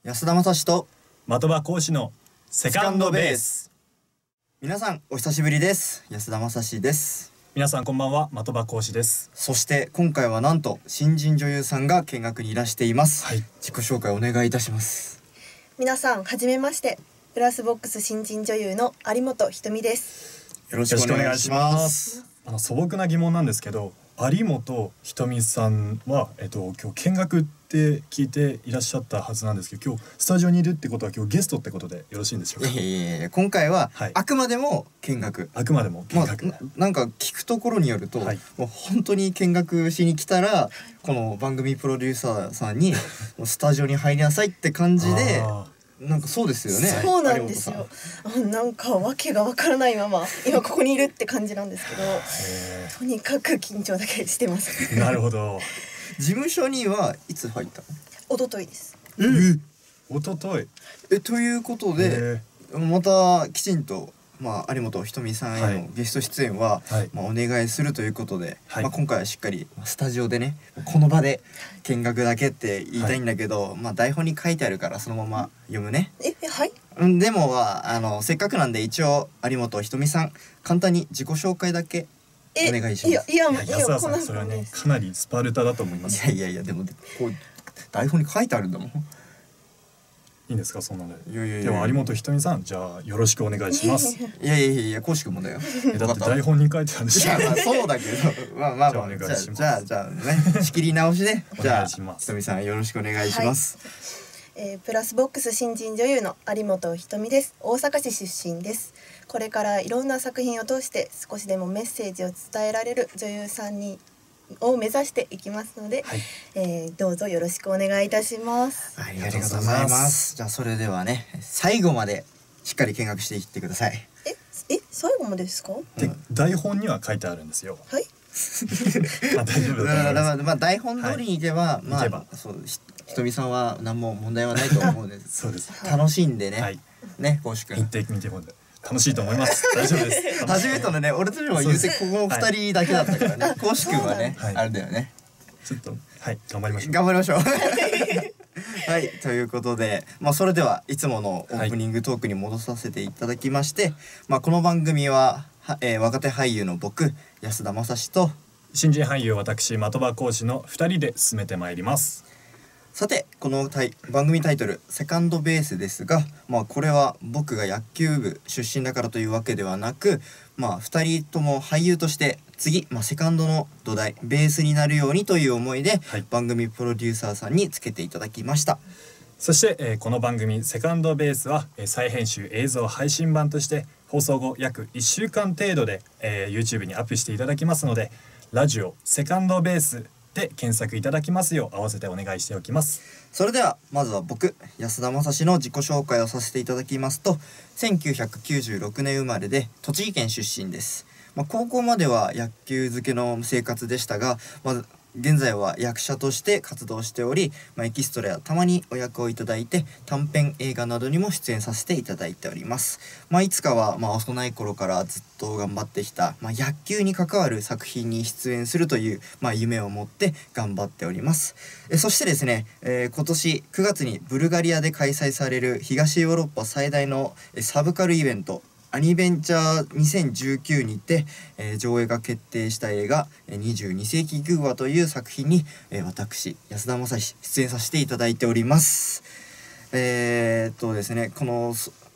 安田正史と的場講師のセカンドベース。 皆さんお久しぶりです。安田正史です。 皆さんこんばんは、的場講師です。 そして今回はなんと新人女優さんが見学にいらしています、 はい、 自己紹介お願いいたします。 皆さんはじめまして、ブラスボックス新人女優の有本ひとみです。 よろしくお願いします。 素朴な疑問なんですけど、有本ひとみさんは、今日見学って聞いていらっしゃったはずなんですけど、今日スタジオにいるってことは今日ゲストってことでよろしいんでしょうか？ 今回は、 はい、 あくまでも見学。 あくまでも見学、 なんか聞くところによると、 はい、 もう本当に見学しに来たらこの番組プロデューサーさんにスタジオに入りなさいって感じでなんかそうですよね。 そうなんですよ。なんかわけがわからないまま今ここにいるって感じなんですけど、とにかく緊張だけしてます。 なるほど。 事務所にはいつ入ったの？ 一昨日です。 一昨日。 ということでまたきちんと有本ひとみさんへのゲスト出演は、お願いするということで、今回はしっかりスタジオでね、この場で見学だけって言いたいんだけど、台本に書いてあるからそのまま読むね。 はい。 でもせっかくなんで一応有本ひとみさん簡単に自己紹介だけお願いします。 安田さん、それはねかなりスパルタだと思います。 いやでもこう台本に書いてあるんだもん。 いいんですか、そんなので。では有本ひとみさん、じゃあよろしくお願いします。 いやこうしくもだよ。 だって台本に書いてあるし。 そうだけどじゃあお願いします。じゃあね仕切り直しでじゃあひとみさんよろしくお願いします。 プラスボックス新人女優の有本ひとみです。大阪市出身です。これからいろんな作品を通して少しでもメッセージを伝えられる女優さんを目指していきますので、どうぞよろしくお願いいたします。 ありがとうございます。じゃあそれではね、最後までしっかり見学していってください。 最後までですか？ 台本には書いてあるんですよ。 はい。 大丈夫だと思います。 台本通りにいけばひとみさんは何も問題はないと思うんです。 そうです。 楽しんでね、こうしくん行ってみても楽しいと思います。大丈夫です。 初めてのね、俺たちも言うてここの2人だけだったからね。こうしくんはね、あれだよね。 ちょっと頑張りましょう。 頑張りましょう。はい、ということで、それではいつものオープニングトークに戻させていただきまして、この番組は若手俳優の僕安田正史と新人俳優私的場講師の2人で進めてまいります。 さてこの番組タイトルセカンドベースですが、これは僕が野球部出身だからというわけではなく、2人とも俳優として次、セカンドの土台ベースになるようにという思いで、番組プロデューサーさんにつけていただきました。 そして、この番組セカンドベースは、再編集映像配信版として放送後約1週間程度で、YouTube にアップしていただきますので、ラジオセカンドベースで検索いただきますよう合わせてお願いしておきます。 それではまずは僕安田正史の自己紹介をさせていただきますと、1996年生まれで栃木県出身です。高校までは野球漬けの生活でしたが、現在は役者として活動しており、エキストラやたまにお役をいただいて短編映画などにも出演させていただいております。いつかは幼い頃からずっと頑張ってきた、野球に関わる作品に出演するという、夢を持って頑張っております。そしてですね、今年9月にブルガリアで開催される東ヨーロッパ最大のサブカルイベントアニベンチャー2019にて、上映が決定した映画22世紀グーワという作品に、私安田正史出演させていただいております。ですね、この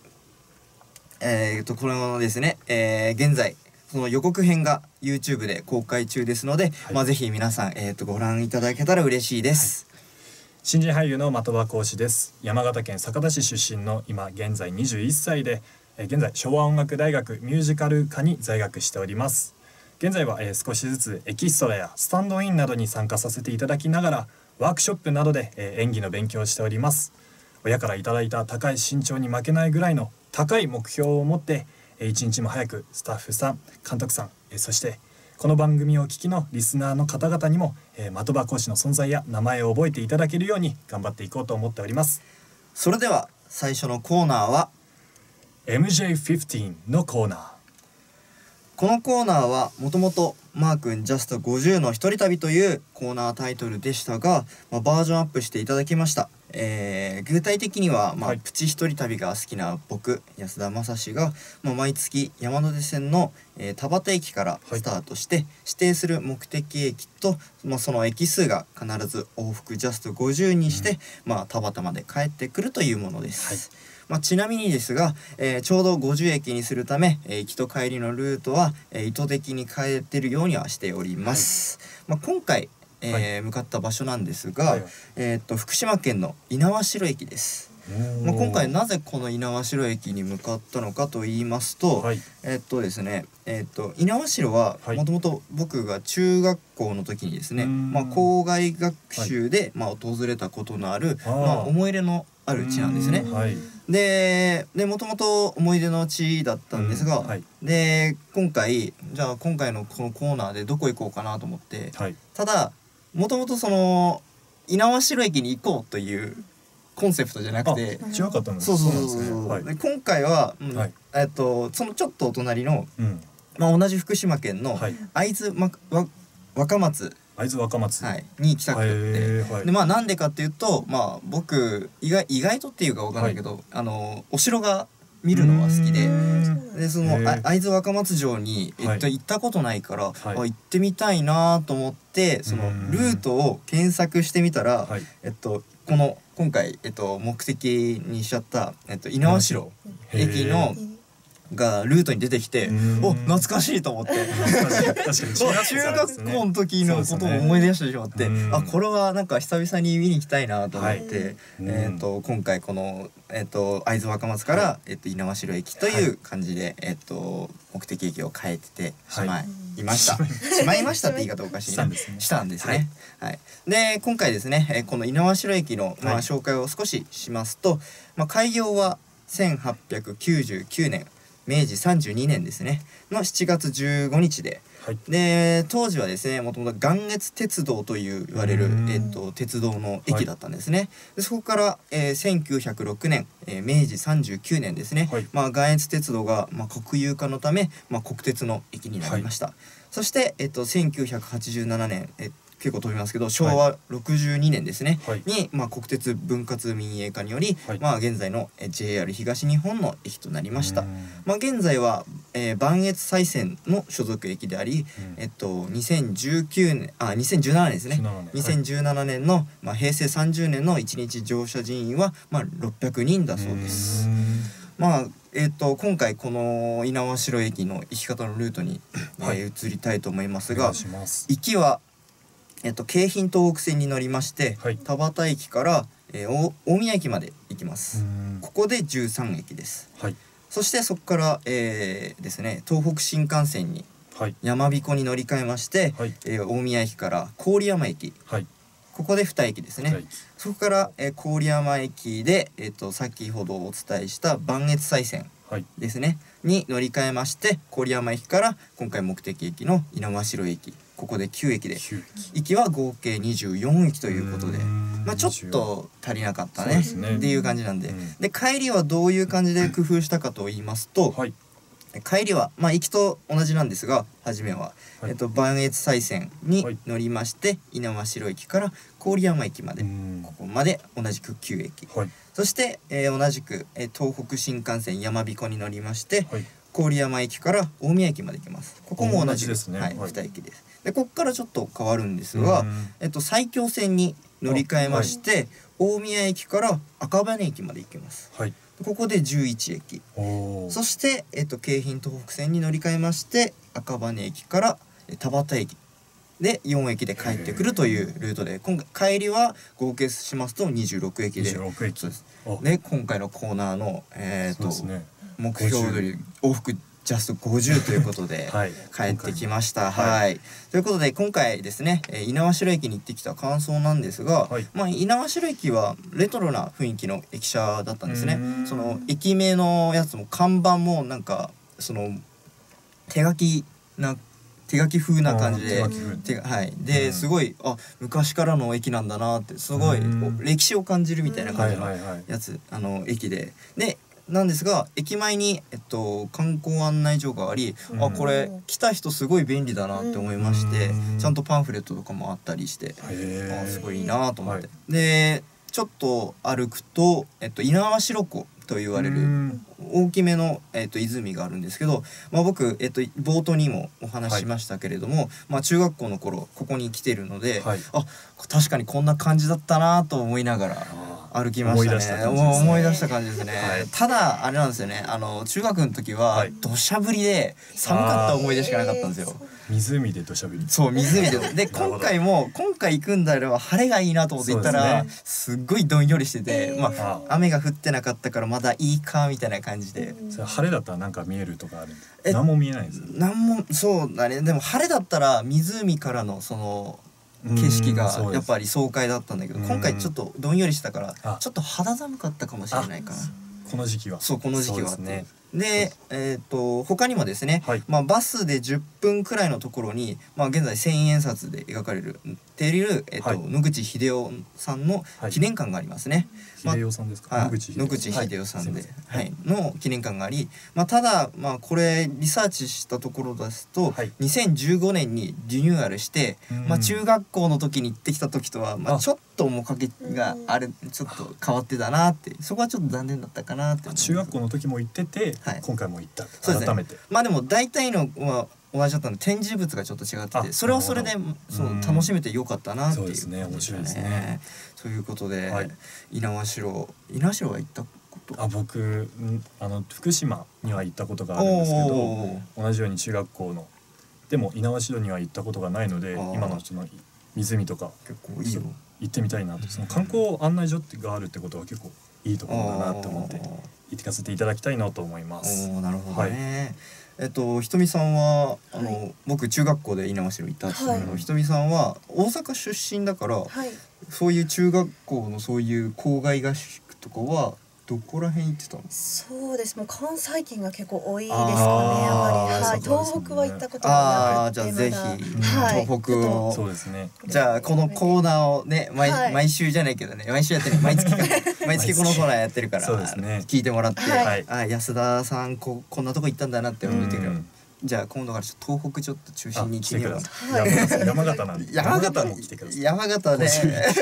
ですね、現在その予告編が YouTube で公開中ですので、ぜひ皆さん、ご覧いただけたら嬉しいです。 新人俳優の的場講師です。山形県酒田市出身の今現在21歳で、現在昭和音楽大学ミュージカル科に在学しております。現在は少しずつエキストラやスタンドインなどに参加させていただきながらワークショップなどで演技の勉強をしております。親からいただいた高い身長に負けないぐらいの高い目標を持って一日も早くスタッフさん、監督さん、そしてこの番組をお聞きのリスナーの方々にも的場講師の存在や名前を覚えていただけるように頑張っていこうと思っております。 それでは最初のコーナーは MJ15 のコーナー。 このコーナーはもともとマー君ジャスト50の一人旅というコーナータイトルでしたが、バージョンアップしていただきました。具体的には、 はいプチ一人旅が好きな僕安田正史が、毎月山手線の、田端駅からスタートして、指定する目的駅と、その駅数が必ず往復ジャスト50にして、田端まで帰ってくるというものです。ちなみにですが、ちょうど50駅にするため、行きと帰りのルートは、意図的に変えてるようにはしております。今回、向かった場所なんですが、福島県の猪苗代駅です。今回なぜこの猪苗代駅に向かったのかと言いますと、ですね、猪苗代はもともと僕が中学校の時にですね、校外学習で、訪れたことのある、思い入れのある地なんですね。でもともと思い出の地だったんですが、で今回のこのコーナーでどこ行こうかなと思って、ただもともとその猪苗代駅に行こうというコンセプトじゃなくて、 違かったんですそう、で今回は、そのちょっとお隣の、同じ福島県の会津若松に行きたくて、でなんでかっていうと、僕意外とっていうかわかんないけど、お城が見るのが好きで、その会津若松城に、行ったことないから、行ってみたいなと思って、そのルートを検索してみたら、今回、目的にしちゃった、猪苗代駅のがルートに出てきて、懐かしいと思って中学校の時のことを思い出してしまって、これはなんか久々に見に行きたいなと思って、今回この、会津若松から、猪苗代駅という感じで、目的駅を変えてしまいました。しまいましたって言い方おかしいな。したんですね。で今回ですね、この猪苗代駅の、紹介を少ししますと、開業は1899年明治32年ですねの7月15日で、で当時はですねもともと岩越鉄道と言われる、鉄道の駅だったんですね。でそこから、1906年、明治39年ですね、岩越鉄道が、国有化のため、国鉄の駅になりました。そして、1987年、結構飛びますけど昭和62年ですね、に、国鉄分割民営化により、現在の JR 東日本の駅となりました。現在は、磐越西線の所属駅であり、2017年ですね2017年の、平成30年の1日乗車人員は、600人だそうです。今回この猪苗代駅の行き方のルートに、移りたいと思いますが、行きは京浜東北線に乗りまして、田端駅から、大宮駅まで行きます。ここで13駅です。そしてそこから、ですね東北新幹線に山彦に乗り換えまして、大宮駅から郡山駅、ここで2駅ですね。そこから、郡山駅で、先ほどお伝えした磐越西線ですね、に乗り換えまして郡山駅から今回目的駅の猪苗代駅、ここで9駅で行きは合計24駅ということで、ちょっと足りなかったねっていう感じなんで、で帰りはどういう感じで工夫したかと言いますと、帰りは行きと同じなんですが、初めは磐越西線に乗りまして猪苗代駅から郡山駅まで、ここまで同じく9駅、そして、同じく、東北新幹線山彦に乗りまして、郡山駅から大宮駅まで行きます。ここも同じですね、2駅です。でここからちょっと変わるんですが、埼京線に乗り換えまして、大宮駅から赤羽駅まで行きます。ここで11駅、そして、京浜東北線に乗り換えまして赤羽駅から田端駅で4駅で帰ってくるというルートで、今回帰りは合計しますと26駅で、で今回のコーナーの、目標より往復ジャスト50ということで帰ってきました。ということで今回ですね猪苗代駅に行ってきた感想なんですが、猪苗代駅はレトロな雰囲気の駅舎だったんですね。その駅名のやつも看板もなんかその手書き風な感じで、ですごい昔からの駅なんだなって、すごい歴史を感じるみたいな感じのやつ、駅でなんですが駅前に、観光案内所があり、あこれ来た人すごい便利だなって思いまして、ちゃんとパンフレットとかもあったりして、すごいいいなと思って、でちょっと歩くと、猪苗代湖と言われる大きめの、湖があるんですけど、僕、冒頭にもお話ししましたけれども、中学校の頃ここに来てるので、確かにこんな感じだったなと思いながら歩きましたね。思い出した感じですね。ただあれなんですよね、中学の時は土砂降りで寒かった思い出しかなかったんですよ。 湖で土砂降り。 そう湖で今回行くんであれば晴れがいいなと思って行ったら、すっごいどんよりしてて、雨が降ってなかったからまだいいかみたいな感じで。 それ晴れだったらなんか見えるとかあるんですか？何も見えないんですよ。 そうだね。でも晴れだったら湖からのその景色がやっぱり爽快だったんだけど、今回ちょっとどんよりしたからちょっと肌寒かったかもしれないかな。 この時期は。 そうこの時期はね。で他にもですね、バスで10分くらいのところに、現在1000円札で描かれている、野口英世さんの記念館がありますね。 英世さんですか？野口英世さんで、の記念館があり、ただこれリサーチしたところですと、2015年にリニューアルして、中学校の時に行ってきた時とは、ちょっと面影がある、ちょっと変わってたなって、そこはちょっと残念だったかなって。 中学校の時も行ってて、今回も行った。改めて。 でも大体のは同じだったので、展示物がちょっと違ってて、それはそれで楽しめてよかったなっていう。そうですね、 面白いですね。 ということで、猪苗代は行ったこと？ 僕福島には行ったことがあるんですけど、同じように中学校のでも猪苗代には行ったことがないので、今のその湖とか結構いいよ、 行ってみたいなと。その観光案内所があるってことは結構いいところだなと思って行かせていただきたいなと思います。 なるほどね。ひとみさんは僕中学校で猪苗代行ったんですけど、ひとみさんは大阪出身だから、そういう中学校のそういう校外合宿とかはどこら辺行ってたの？ そうです。もう関西圏が結構多いですかね。やはり、東北は行ったことがなくて、 じゃあぜひ東北を、 そうですね。 じゃあこのコーナーをね、毎週じゃないけどね、毎週やってる、毎月このコーナーやってるから聞いてもらって、安田さんこんなとこ行ったんだなって思ってくる。じゃあ今度から東北ちょっと中心に行ってみよう。 山形なんで。山形も来てください。 山形ね。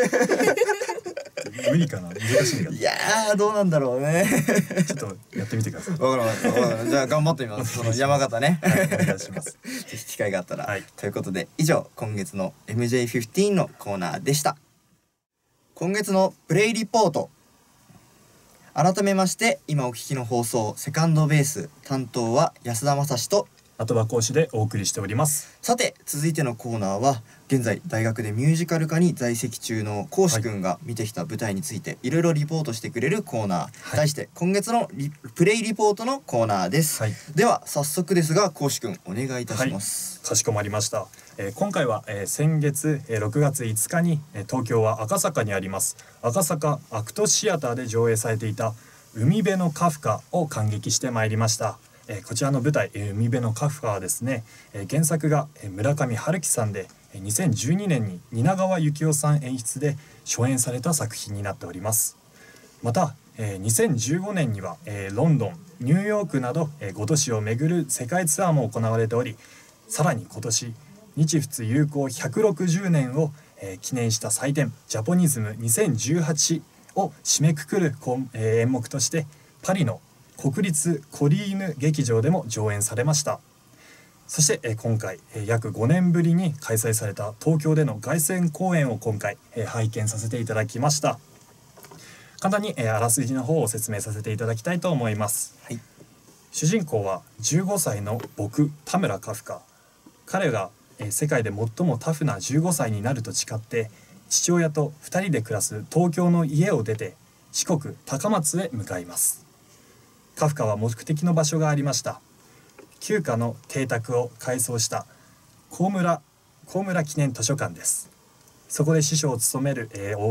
無理かな、難しいかな。 いやどうなんだろうね。 ちょっとやってみてください。 わかりました。じゃあ頑張ってみます。その山形ね。 お願いします。 ぜひ機会があったら。ということで以上今月の MJ15 のコーナーでした。今月のプレイリポート。改めまして今お聞きの放送セカンドベース担当は安田正史と的場講師でお送りしております。 さて続いてのコーナーは現在大学でミュージカル科に在籍中の講師くんが見てきた舞台についていろいろリポートしてくれるコーナー、題して今月のプレイリポートのコーナーです。では早速ですが講師くんお願いいたします。 かしこまりました。今回は、先月、6月5日に、東京は赤坂にあります赤坂アクトシアターで上映されていた海辺のカフカを感激してまいりました。こちらの舞台、海辺のカフカはですね、原作が村上春樹さんで2012年に蜷川幸雄さん演出で初演された作品になっております。また、2015年には、ロンドン、ニューヨークなど、5都市を巡る世界ツアーも行われており、さらに今年日仏友好160年を、記念した祭典ジャポニズム2018を締めくくる、演目としてパリの国立コリーヌ劇場でも上演されました。そして、今回、約5年ぶりに開催された東京での凱旋公演を今回、拝見させていただきました。簡単に、あらすじの方を説明させていただきたいと思います。主人公は15歳の僕田村カフカ。彼が世界で最もタフな15歳になると誓って父親と2人で暮らす東京の家を出て四国高松へ向かいます。カフカは目的の場所がありました。旧家の邸宅を改装した高村記念図書館です。そこで師匠を務める、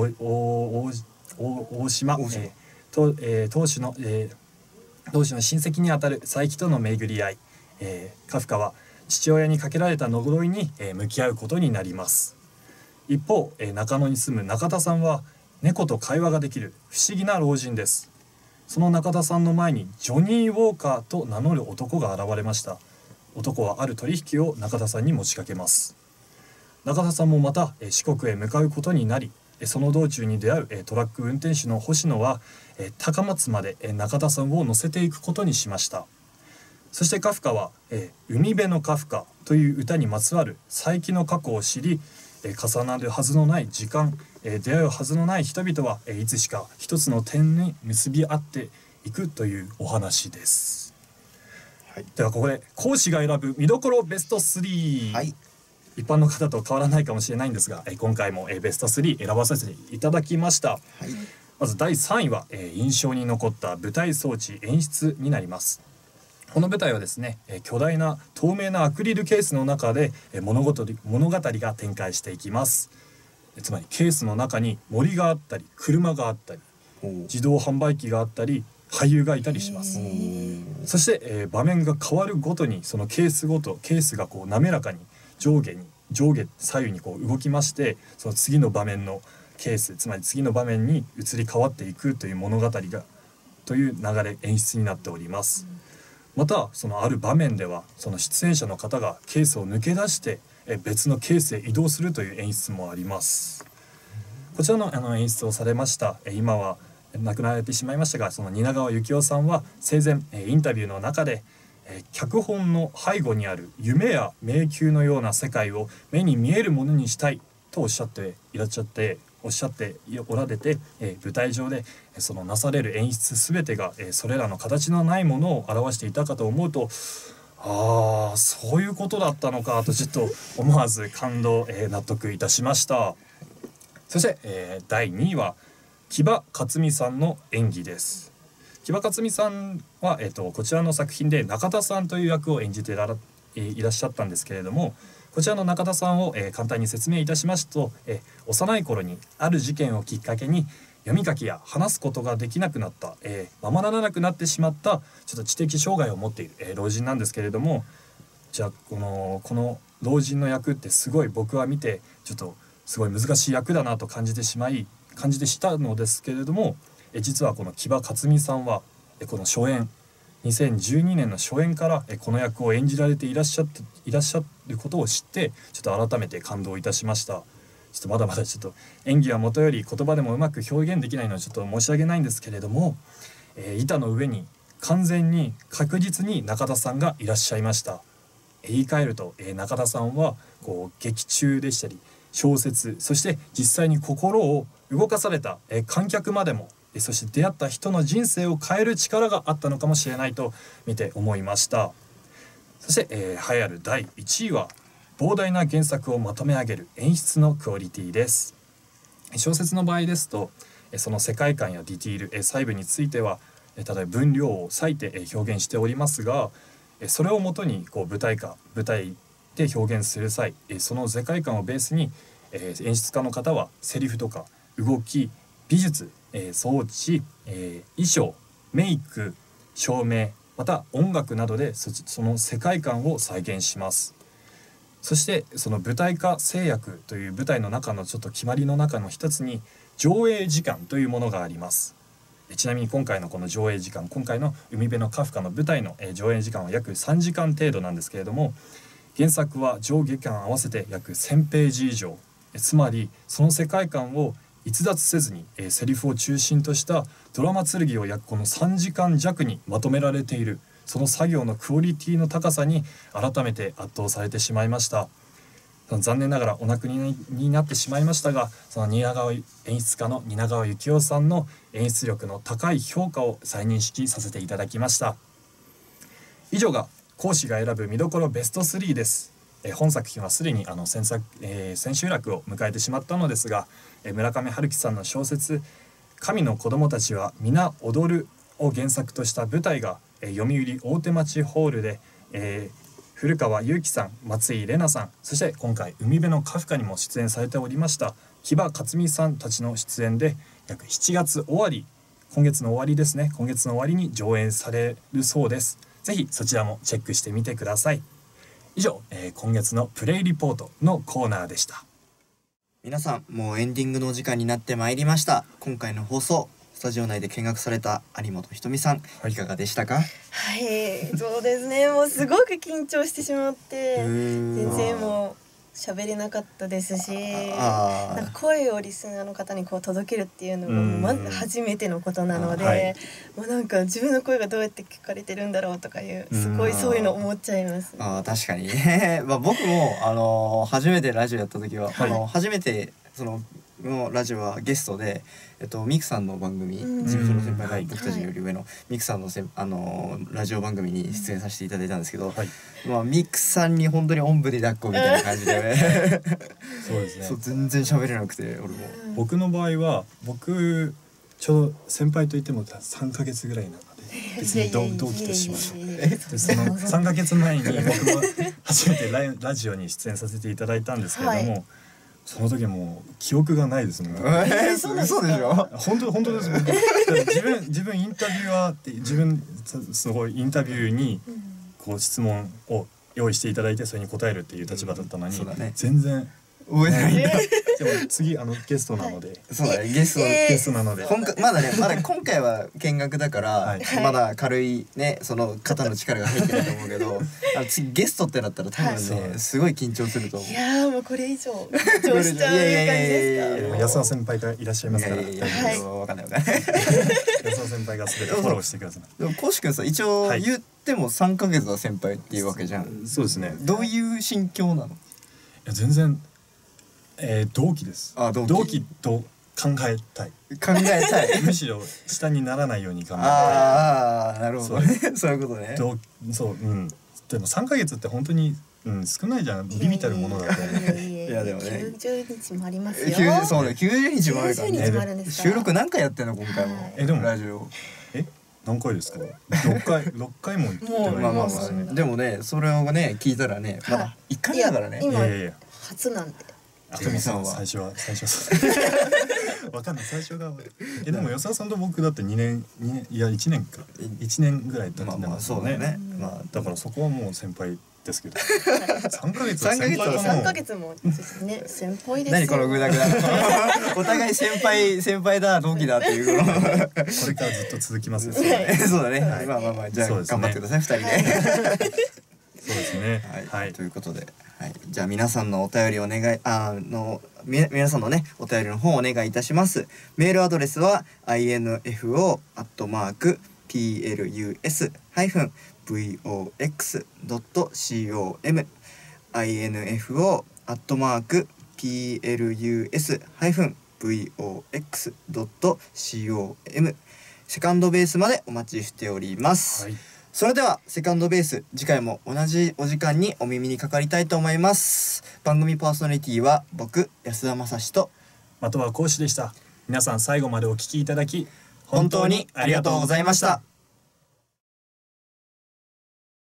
大島当主の親戚にあたる佐伯との巡り合い、カフカは父親にかけられた呪いに、向き合うことになります。一方、中野に住む中田さんは猫と会話ができる不思議な老人です。 その中田さんの前にジョニー・ウォーカーと名乗る男が現れました。男はある取引を中田さんに持ちかけます。中田さんもまた四国へ向かうことになり、その道中に出会うトラック運転手の星野は高松まで中田さんを乗せていくことにしました。そしてカフカは海辺のカフカという歌にまつわる佐伯の過去を知り、重なるはずのない時間、出会うはずのない人々はいつしか一つの点に結び合っていくというお話です。 はい、 ではここで講師が選ぶ見どころベスト3、 はい、 一般の方と変わらないかもしれないんですが、今回もベスト3選ばせていただきました。 はい、 まず第3位は印象に残った舞台装置演出になります。この舞台はですね、巨大な透明なアクリルケースの中で物語が展開していきます。つまりケースの中に森があったり車があったり自動販売機があったり俳優がいたりします。そして、場面が変わるごとにそのケースがこう滑らかに上下左右にこう動きまして、その次の場面のケース、つまり次の場面に移り変わっていくという物語がという流れ演出になっております。またそのある場面ではその出演者の方がケースを抜け出して別のケースへ移動するという演出もあります。こちらの演出をされました今は亡くなられてしまいましたが、その蜷川幸雄さんは生前インタビューの中で脚本の背後にある夢や迷宮のような世界を目に見えるものにしたいとおっしゃっておられて、舞台上でそのなされる演出すべてがそれらの形のないものを表していたかと思うと、そういうことだったのかとちょっと思わず感動、納得いたしました。そして、第2位は木場克美さんの演技です。木場克美さんは、こちらの作品で中田さんという役を演じていらっしゃったんですけれども、こちらの中田さんを、簡単に説明いたしますと、幼い頃にある事件をきっかけに読み書きや話すことができなくなった、ままならなくなってしまったちょっと知的障害を持っている、老人なんですけれども、じゃあこの老人の役ってすごい僕は見てちょっとすごい難しい役だなと感じてしたのですけれども、実はこの木場克美さんはこの初演2012年の初演からこの役を演じられていらっしゃることを知ってちょっと改めて感動いたしました。ちょっとまだまだちょっと演技はもとより言葉でもうまく表現できないのはちょっと申し訳ないんですけれども、板の上に完全に確実に中田さんがいらっしゃいました。言い換えると、中田さんはこう劇中でしたり小説、そして実際に心を動かされた、観客までもそして出会った人の人生を変える力があったのかもしれないと見て思いました。そして、栄えある第1位は膨大な原作をまとめ上げる演出のクオリティです。小説の場合ですとその世界観やディティール、細部については例えば分量を割いて表現しておりますが、それをもとにこう舞台で表現する際、その世界観をベースに演出家の方はセリフとか動き、美術、装置、衣装、メイク、照明、また音楽などでその世界観を再現します。そしてその舞台化制約という舞台の中のちょっと決まりの中の一つに上映時間というものがあります。ちなみに今回のこの上映時間、今回の海辺のカフカの舞台の上映時間は約3時間程度なんですけれども、原作は上下巻合わせて約1000ページ以上、つまりその世界観を逸脱せずにセリフを中心としたドラマ剣を約この3時間弱にまとめられている、その作業のクオリティの高さに改めて圧倒されてしまいました。残念ながらお亡くなりになってしまいましたが、その演出家の蜷川幸雄さんの演出力の高い評価を再認識させていただきました。以上が講師が選ぶ見どころベスト3です。本作品はすでに千秋楽を迎えてしまったのですが、村上春樹さんの小説「神の子供たちは皆踊る」を原作とした舞台が読売大手町ホールで、古川雄輝さん、松井玲奈さん、そして今回海辺のカフカにも出演されておりました木場克美さんたちの出演で約7月終わり、今月の終わりですね、今月の終わりに上演されるそうです。ぜひそちらもチェックしてみてください。以上、今月のプレイリポートのコーナーでした。 皆さん、もうエンディングのお時間になってまいりました。今回の放送タジオ内で見学された有本ひとみさん、いかがでしたか？ はい、そうですね。もうすごく緊張してしまって全然もう喋れなかったですし、なんか声をリスナーの方にこう届けるっていうのがまず初めてのことなので、もうなんか自分の声がどうやって聞かれてるんだろうとかいうすごいそういうの思っちゃいます。 確かにまあ僕も初めてラジオやった時は、初めてそのラジオはゲストで、ミクさんの番組、事務所の先輩の僕たちより上のミクさんのラジオ番組に出演させていただいたんですけど、まあミクさんに本当におんぶに抱っこみたいな感じでそうですね。 そう全然喋れなくて、俺も僕の場合はちょうど先輩といっても3ヶ月ぐらいなので別に同期としましょう。でその3ヶ月前に僕も初めてラジオに出演させていただいたんですけれども、その時もう記憶がないですもん。 嘘でしょ？ 本当です。僕自分インタビュアーってすごいインタビューにこう質問を用意していただいてそれに答えるっていう立場だったのに、全然覚えてないんだ。 でも次ゲストなので、 そうだね、ゲストなので、まだ今回は見学だから、まだ軽いね、その肩の力が入ってると思うけど、次ゲストってなったら多分ね、すごい緊張すると思う。 いやもうこれ以上緊張しちゃう感じですか？ 安田先輩がいらっしゃいますから、 わかんない安田先輩が全てフォローしてください。 でもコウシ君さ、一応言っても3ヶ月は先輩っていうわけじゃん。 そうですね。 どういう心境なの？ いや全然同期です。同期と考えたいむしろ下にならないように頑張って。 なるほどね。そういうことね。 でも3ヶ月って本当に少ないじゃん。ビビたるものだと。 いやでもね、 90日もありますよ。 そうね、90日もあるからね。収録何回やってんの今回も？ でもラジオ何回ですか？6回も言ってない。 でもね、それをね聞いたらね、まだ1回だからね。 今初なんで。 ひとみさんは最初わかんない。最初がでも安田さんと僕だって2年いや1年か1年ぐらい経ってますそうだね。 だからそこはもう先輩ですけど、3ヶ月は先輩かも。 3ヶ月もね先輩です。 何このグダグダお互い先輩だ同期だっていうこれからずっと続きますよ。 そうだね。まあじゃあ頑張ってください2人で。 そうですね。 はい、ということで、じゃあ皆さんのお便り皆さんのねお便りの方お願いいたします。メールアドレスは info@plus-vox.com info@plus-vox.com セカンドベースまでお待ちしております。それではセカンドベース、次回も同じお時間にお耳にかかりたいと思います。番組パーソナリティは僕安田正史と的場講師でした。皆さん最後までお聞きいただき本当にありがとうございました。